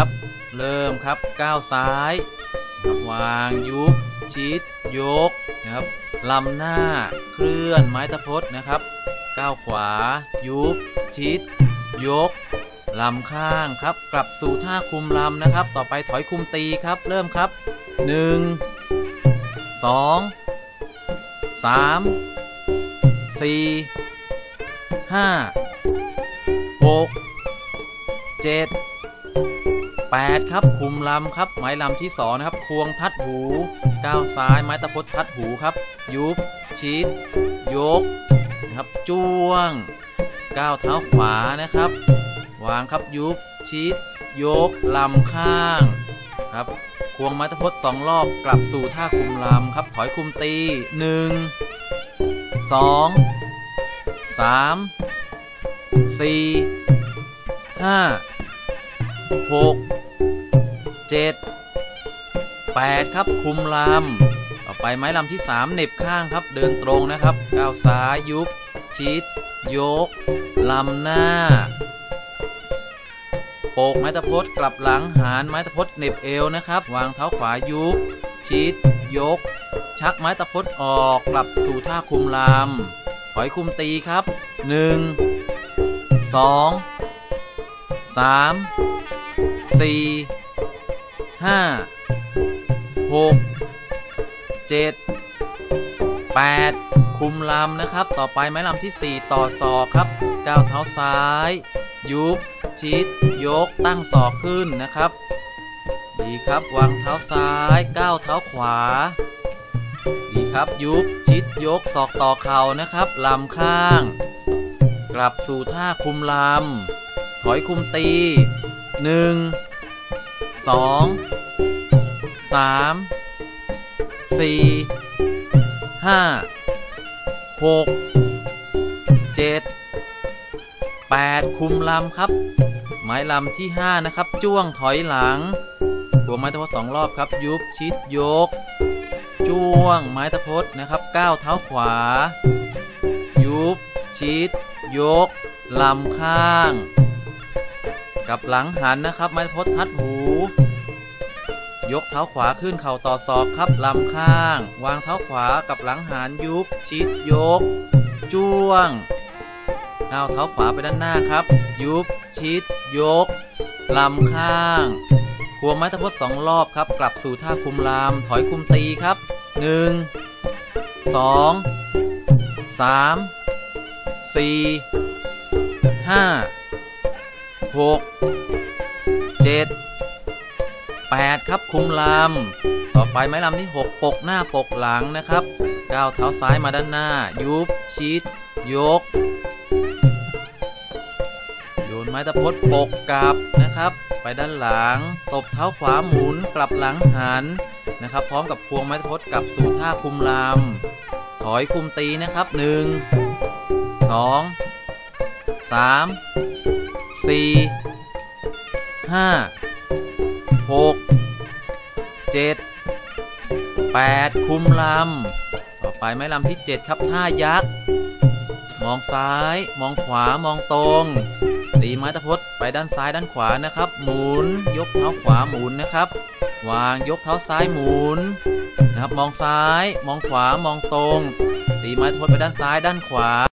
เริ่มครับก้าวซ้ายวางยุบชิดยกนะครับลำหน้าเคลื่อนไม้ตะพดนะครับก้าวขวายุบชิดยกลำข้างครับกลับสู่ท่าคุมลำนะครับต่อไปถอยคุมตีครับเริ่มครับ1 2 3 4 5 6 7 8ครับคุมลำครับไม้ลำที่2นะครับควงทัดหูก้าวซ้ายไม้ตะพดทัดหูครับยุบชิดยกนะครับจ้วงก้าวเท้าขวานะครับวางครับยุบชิดยกลำข้างครับควงไม้ตะพด2 รอบกลับสู่ท่าคุมลำครับถอยคุมตี1 2 3 4 5 6 7 8ครับคุมลำต่อไปไม้ลำที่3เหน็บข้างครับเดินตรงนะครับก้าวซ้ายยุบชิดยกลำหน้าโปกไม้ตะพดกลับหลังหารไม้ตะพดเหน็บเอวนะครับวางเท้าขวายุบชิดยกชักไม้ตะพดออกกลับสู่ท่าคุมลำถอยคุมตีครับ1 2 3 4 5 6 7 8คุมลำนะครับต่อไปไม้ลำที่4ต่อศอกครับก้าวเท้าซ้ายยุบชิดยกตั้งศอกขึ้นนะครับดีครับวางเท้าซ้ายก้าวเท้าขวาดีครับยุบชิดยกศอกต่อเข่านะครับลำข้างกลับสู่ท่าคุมลำถอยคุมตี1 2 3 4 5 6 7 8คุมลำครับไม้ลำที่5นะครับจ้วงถอยหลังหัวไม้ตะพด2 รอบครับยุบชิดยกจ้วงไม้ตะพดนะครับก้าวเท้าขวายุบชิดยกลำข้างกับหลังหันนะครับไม้ตะพดทัดหูยกเท้าขวาขึ้นเข่าต่อศอกครับลำข้างวางเท้าขวากับหลังหันยุบชิดยกจ้วงก้าวเท้าขวาไปด้านหน้าครับยุบชิดยกลำข้างควงไม้ตะพด2 รอบครับกลับสู่ท่าคุมลำถอยคุมตีครับ1 2 3 4 5 6 7 8ครับคุมลำต่อไปไม้ลำที่6ปกหน้าปกหลังนะครับก้าวเท้าซ้ายมาด้านหน้ายุบชิดยกโยนไม้ตะพดปกกลับนะครับไปด้านหลังตบเท้าขวาหมุนกลับหลังหันนะครับพร้อมกับควงไม้ตะพดกลับสู่ท่าคุมลำถอยคุมตีนะครับ1 2 3 4 5 6 7 8คุมลำต่อไปไม้ลำที่7ครับท่ายักษ์มองซ้ายมองขวามองตรงตีไม้ตะพดไปด้านซ้ายด้านขวานะครับหมุนยกเท้าขวาหมุนนะครับวางยกเท้าซ้ายหมุนนะครับมองซ้ายมองขวามองตรงตีไม้ตะพดไปด้านซ้ายด้านขวา